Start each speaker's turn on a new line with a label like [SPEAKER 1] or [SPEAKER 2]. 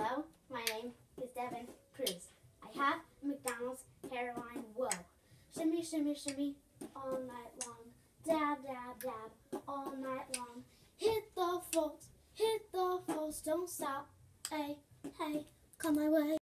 [SPEAKER 1] Hello, my name is Devin Cruz. I have McDonald's hairline, whoa. Shimmy, shimmy, shimmy, all night long. Dab, dab, dab, all night long. Hit the floats, don't stop. Hey, hey, come my way.